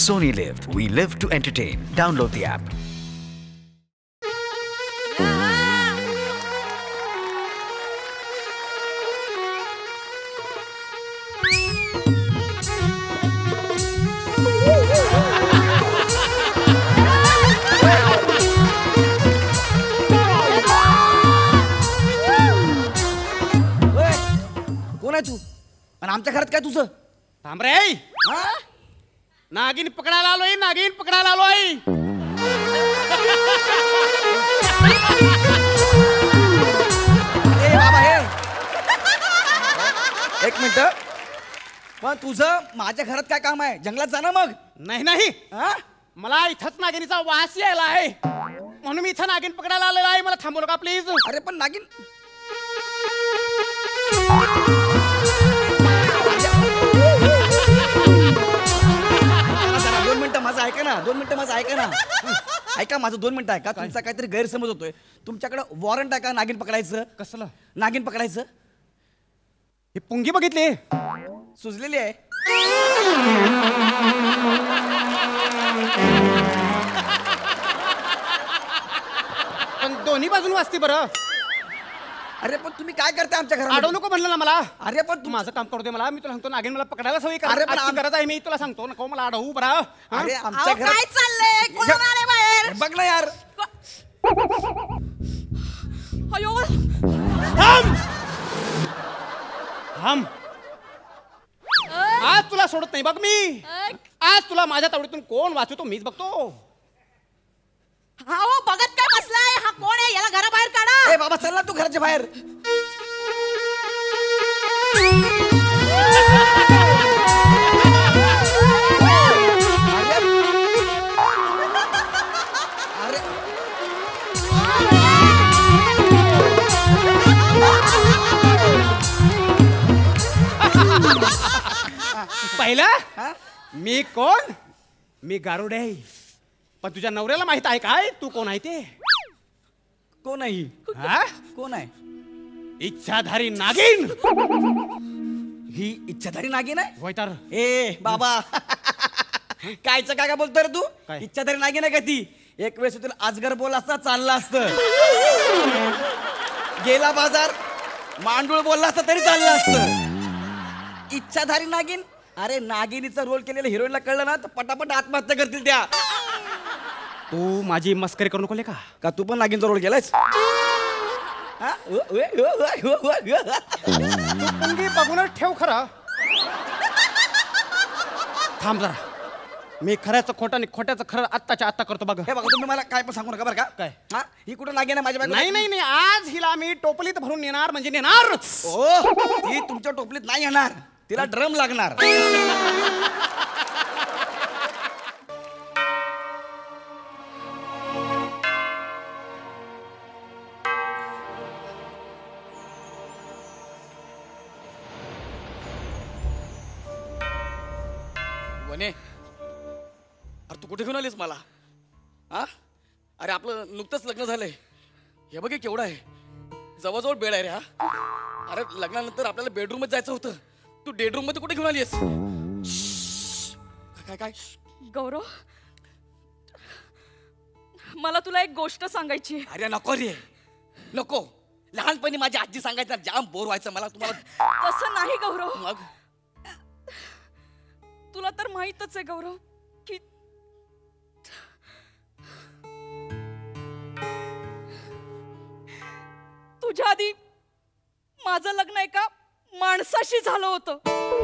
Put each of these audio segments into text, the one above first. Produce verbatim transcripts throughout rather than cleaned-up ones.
Sony Live. We live to entertain. Download the app. तू आणि आमच्या घरात काय तुझं? थांब रे. नागिन पकडायला आलोय, नागिन पकडायला आलोय. बाबा हे एक मिनिट, पण तुझं माझ्या घरात काय काम आहे? जंगलात जा ना मग. नाही नाही, मला इथंच नागिनीचा वास यायला आहे म्हणून मी इथं नागिन पकडायला आलेला आहे. मला थांबवू नका प्लीज. अरे पण नागिन दोन मिनिटं माझं ऐका ना, दोन मिनिटं माझं ऐका ना, ऐका माझं दोन मिनिटं ऐका. तुमचा काहीतरी गैरसमज होतोय. तुमच्याकडे वॉरंट आहे का नागिन पकडायचं? कसलं नागिन पकडायचं? ही पुंगी बघितली, सुजलेली आहे. पण दोन्ही बाजून वाजती बरं. अरे पण तुम्ही काय करताय आमच्या घरात? अडवू नको म्हणलं ना मला. अरे पण तू माझं काम करू दे मला. मी तुला सांगतो नागिन मला पकडायला सवय अरे पण आजची गरज आहे. मी तुला सांगतो नको मला अडवू बरं. अरे आमच्या काय घरात चाललंय? कोण आले बाहेर? बघ ना यार. अयो थांब थांब. आज तुला सोडत नाही बघ मी. आज तुला माझ्या तावडीतून कोण वाचवतो मीच बघतो. हा हो, बघत काय बसलाय? हा कोण आहे? याला घराबाहेर काढा. ए बाबा चल ना तू घराच्या बाहेर. अरे पहिला मी कोण? मी गारुडे आहे. पण तुझ्या नवऱ्याला माहित आहे काय तू कोण आहे ते? कोण आहे? हा? कोण आहे? इच्छाधारी नागिन. ही इच्छाधारी नागिन आहे? होय तर. ए बाबा कायचं काय काय बोलतोय रे तू? काय? इच्छाधारी नागिन आहे का ती? एक वेळेस तुला अजगर बोल असता चालला असतं. गेला बाजार मांडूळ बोलला असता तरी चाललं असतं. इच्छाधारी नागिन? अरे नागिनीचा रोल केलेल्या हिरोईनला कळलं ना तर पटापट आत्महत्या करतील त्या. तू माझी मस्करी करू नको का? का तू पण नागिनचा रोल केलायस? पुंगी बघूनच ठेव खरं. थांब जरा. मी खऱ्याचं खोटं आणि खोट्याचं खरं आत्ताच्या आत्ता करतो बघ. हे बघा तुम्ही मला काय पण सांगू नका बरं का. काय? हा ही कुठं नागिन आहे माझ्या बायको? नाही नाही नाही, आज हिला मी टोपलीत भरून नेणार म्हणजे नेणार. ओ ती तुमच्या टोपलीत नाही येणार, तिला ड्रम लागणार. वने अरे तू कुठे घेऊन आलीस मला? हा अरे आपलं नुकतंच लग्न झालंय. हे बघ केवढं आहे, जवळजवळ बेड आहे रे. हा अरे लग्नानंतर आपल्याला बेडरूम मध्ये जायचं होतं, तू बेडरूम मध्ये कुठे घेऊन आलीस? काय काय गौरव, मला तुला एक गोष्ट सांगायची. अरे नको रे नको. लहानपणी माझी आजी सांगायचं जाम बोर व्हायचं मला. तुम्हाला तसं नाही गौरव. मग तुला तर माहीतच आहे गौरव की तुझ्या आधी माझं लग्न एका माणसाशी झालं होतं.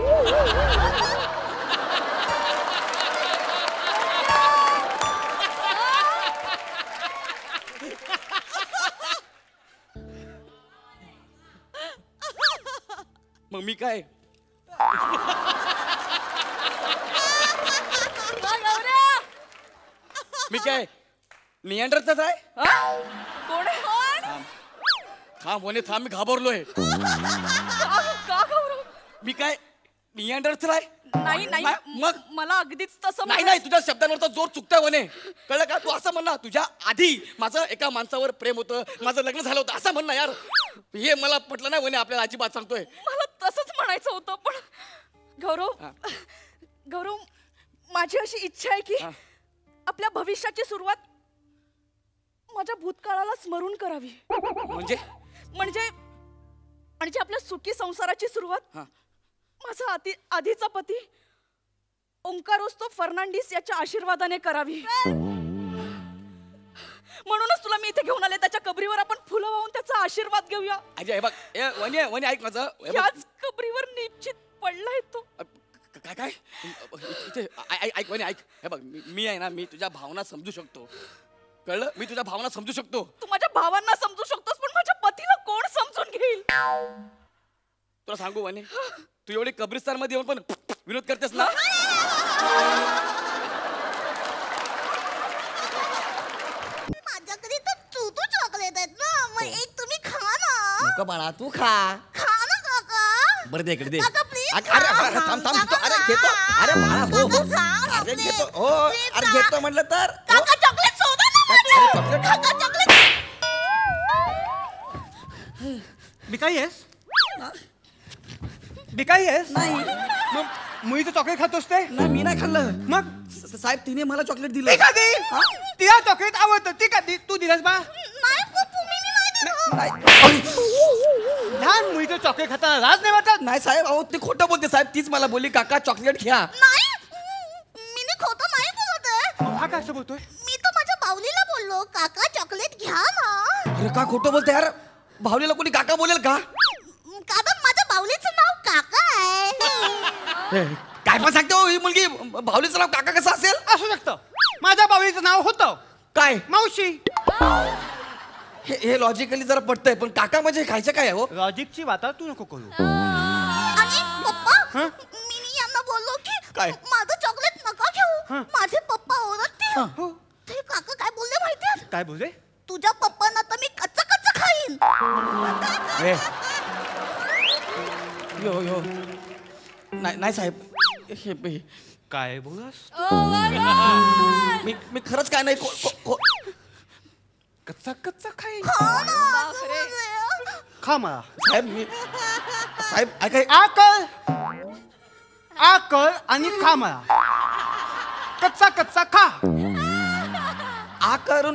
मग मी काय मी काय नियंत्रणातच आहे? कोण आहे? थांब होणे थांब, मी घाबरलोय. का गौरव? मी काय नियंत्रणातच आहे? नाही नाही, मग मला अगदीच तसं नाही नाही, तुझ्या शब्दांवरचा जोर चुकतोय वने, कळलं का? तू असं म्हण ना, तुझ्या आधी माझं एका माणसावर प्रेम होतं, माझं लग्न झालं होतं असं म्हण ना यार. हे मला पटलं नाही वने, आपल्याला अजिबात सांगतोय. मला तसंच म्हणायचं होतं पण गौरव गौरव माझी अशी इच्छा आहे की हा. आपल्या भविष्याची सुरुवात माझ्या भूतकाळाला स्मरून करावी. म्हणजे म्हणजे म्हणजे आपल्या सुखी संसाराची सुरुवात हा. माझा आधी आधीचा पती ओंकारोस्तो फर्नांडिस याच्या आशीर्वादाने करावी. म्हणूनच तुला मी इथे घेऊन आले. त्याच्या कबरीवर आपण फुलं वाहून त्याचा आशीर्वाद घेऊया. अजय हे बघ ए वनी वनी ऐक माझं हे बघ. याच कबरीवर निश्चित पडलाय तो. अ, क- काय काय इथे ऐ- ऐ- ऐक वनी ऐक हे बघ मी मी आहे ना मी तुझ्या भावना समजू शकतो. कळलं मी तुझ्या भावना समजू शकतो. तू माझ्या भावांना समजू शकतोस पण माझ्या पतीला कोण समजून घेईल. तुला सांगू वनी तू एवढी कब्रिस्तान मध्ये येऊन पण विनोद करतेस ना. माझ्याकडे तर तू तू चॉकलेट आहेत ना मग एक तुम्ही खा ना. नको बाळा तू खा. खा ना काका. बरं दे इकडे दे. काका, please अरे अरे, खा. अरे, थांब थांब घेतो. अरे काका, घेतो. अरे बाळा हो हो. काका, खा ना, अरे please. घेतो हो. Please अरे खा. घेतो म्हटलं तर हो. काका चॉकलेट सोडा ना अरे, मला. चॉकलेट. काका चॉकलेट. बिकाई आहेस बिकाई आहेस नाही मग मुळीचं चॉकलेट खातोस ते नाही मी नाही खाल्लं. मग स- साहेब तिने मला चॉकलेट ती दिलं. कधी तिला चॉकलेट आवडतं ती कधी तू दिलंस बा नाही पप्पू मी नाही दिलं. नाही लहान मुळीचं चॉकलेट खाताना लाज नाही वाटत. नाही साहेब अहो ते खोटं बोलते साहेब. तीच मला बोलली काका चॉकलेट घ्या. नाही मी नी खोटं नाही बोलत आहे. हा काय असं बोलतोय मी तर माझ्या बावलीला बोललो काका चॉकलेट घ्या ना. अरे का खोटं बोलते यार. भावलीला कोणी काका बोलेल का. कारण माझ्या बावलीचं नाव काका आहे. काय पण सांगते हो ही मुलगी. भावलीचं नाव काका कसं असेल. असू शकतं माझ्या बावलीचं नाव होतं काय मावशी. हे हे लॉजिकली जरा पटतंय पण काका म्हणजे खायचं काय आहे हो. लॉजिकची वाता तू नको करू. आणि पप्पा हं? मी नी यांना बोललो की काय? माझं चॉकलेट नका घेऊ. हं. माझे पप्पा ओरडतील. हो. ते काका काय बोलले माहितीये काय बोलले तुझ्या पप्पांना तर मी कच्च कच्च खाईन. ए. यो यो नाही नाही साहेब हे हे- काय बोलस मी मी खरंच काय नाही को- को- को- कच्चा कच्चा खाई हा ना, असं बोलले. खा मला साहेब मी साहेब ऐकाय आकल आकल आणि खा मला कच्चा कच्चा खा आ करून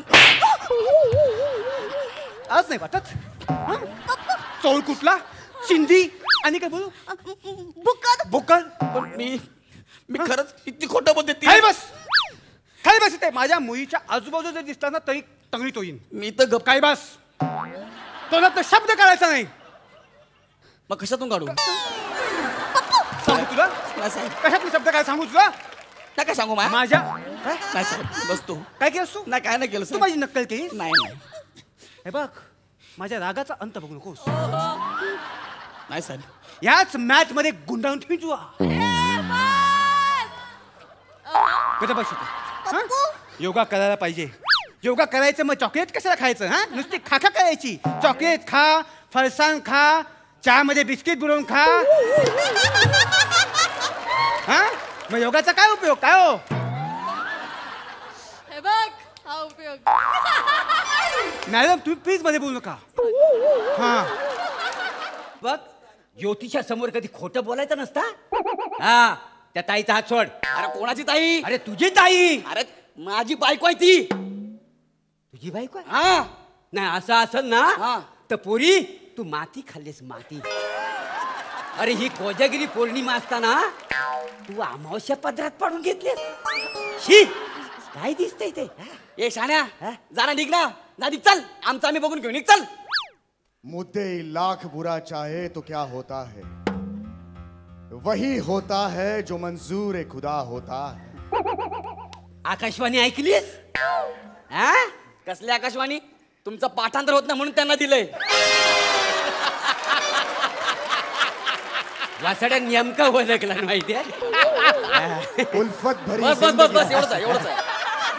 आज नाही वाटत हं? चौल कुठला चिंदी आणि काय बोलू बुक्कड. बोकल पण मी मी खरंच किती खोटं बोलते ती. खाली बस खाली बस इथे माझ्या मुलीच्या आजूबाजू जर दिसला ना तरी टंगडीत होईन. मी तर गप काय बस तोंडात शब्द काढायचा नाही. मग कशातून काढू. सांगू तुला नाही साहेब कशात शब्द काय सांगू तुला नाही काय सांगू मा माझ्या काय नाही साहेब बसतो. काय केलंस तू नाही काय नाही केलं तू साहेब. माझी नक्कल केली नाही नाही हे बघ माझ्या रागाचा अंत बघू नकोस. नाही साहेब याच मॅच मध्ये गुंडाळून ठेवी तुला कधी बस इथे. हं? योगा करायला पाहिजे. योगा करायचं मग चॉकलेट कशाला खायचं हा नुसती खाखा करायची. चॉकलेट खा फरसाण खा चहामध्ये बिस्किट बुडवून खा. हा मग योगाचा काय उपयोग काय हो हे बघ हा उपयोग. मॅडम तुम्ही प्लीज मध्ये बोलू नका. हा बघ ज्योतिषा समोर कधी खोटं बोलायचं नसता. हा त्या ताईचा हात सोड. अरे कोणाची ताई. अरे तुझी ताई अरे माझी बायको आहे ती. तुझी बायको आहे? हा नाही असं असेल हा. ना तर पोरी तू माती खाल्लीस माती. अरे ही कोजागिरी पौर्णिमा असताना तू अमावस्या पदरात पाडून घेतलीस. शी काय दिसतंय ते हा? ए शाण्या हा? जरा निघ ना. जा निघ चल आमचं आम्ही बघून घेऊ निघ चल. मुद्दे लाख बुरा चाहे तो क्या होता है वही होता है जो मंजूर खुदा होता है. आकाशवाणी ऐकलीस हा? कसली आकाशवाणी. तुमचं पाठांतर होत नाही म्हणून त्यांना दिलंय. वासड्या नेमका ओळखला माहितीये. उल्फत भरी बस बस बस बस जिंदगी एवढंच आहे एवढंच आहे.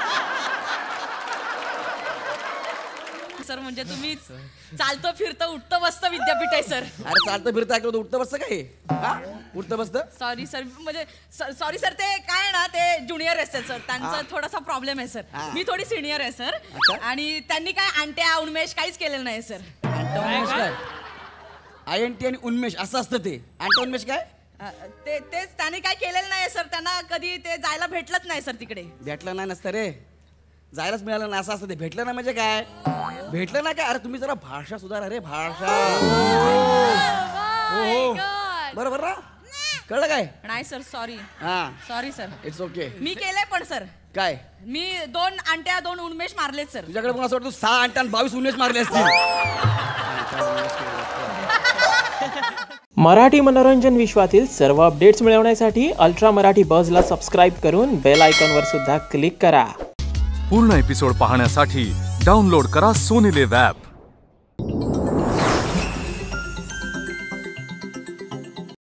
सर म्हणजे तुम्ही चालतं फिरतं उठतं बसतं विद्यापीठ आहे सर. अरे चालतं फिरतं ऐकलं होतं उठतं बसतं काय. हा उठतं बसतं. सॉरी सर म्हणजे सॉरी सर ते काय आहे ना ते ज्युनियर असतात सर त्यांचा थोडासा प्रॉब्लेम आहे सर. हा. मी थोडी सिनियर आहे सर अच्छा. आणि त्यांनी काय अंट्या उन्मेष काहीच केलेलं नाही सर. उन्मेष काय आय एन टी आणि उन्मेष असं असतं ते. अंट उन्मेष काय अ, ते तेच त्याने काय केलेलं नाही सर. त्यांना कधी ते जायला भेटलंच नाही सर तिकडे. भेटलं नाही नसतं रे, जायलाच मिळालं नाही असं असतं ते. भेटलं नाही म्हणजे काय, भेटलं नाही काय. अरे तुम्ही जरा भाषा सुधारा रे, भाषा. बरोबर ना, कळलं काय? नाही सर, सॉरी. हा सॉरी सर. It's okay. मी केलंय पण सर. काय मी दोन अंट्या दोन उन्मेष मारलेत सर. तुझ्याकडे पण असं वाटतं सहा अंट्या आणि बावीस उन्मेष मारले असतील. मराठी मनोरंजन विश्वातील सर्व अपडेट्स मिळवण्यासाठी अल्ट्रा मराठी बझला सबस्क्राईब करून बेल आयकॉनवर सुद्धा क्लिक करा. पूर्ण एपिसोड पाहण्यासाठी डाउनलोड करा सोनी लिव्ह ॲप.